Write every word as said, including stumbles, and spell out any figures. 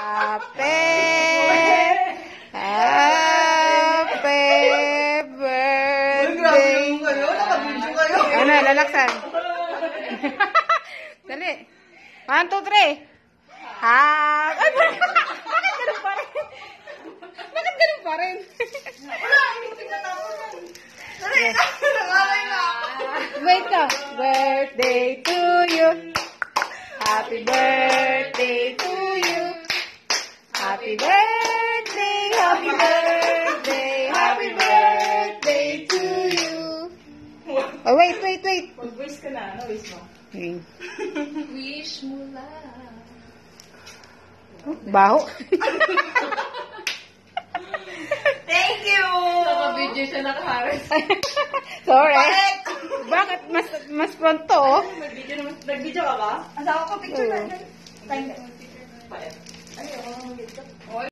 Happy, happy birthday. Ano, lalaksan. Dali. One, two, three. Ha. Ay, bakit ganun pa rin? Bakit ganun pa rin? Wala, hindi tinatapos. Dali, nangalay na ako. Wait ka. Birthday to you. Happy birthday to you. Happy birthday, happy birthday, happy birthday to you. Oh, wait, wait, wait. Mag-wish ka na. Ano wish mo? Okay. Wish mo lang. Baho. Thank you! Naka-video siya nakaharap. Sorry. Bakit? Mas mas pronto, oh. Nag-video naman. Nag-video ka ba? Asawa ko picture na. Time.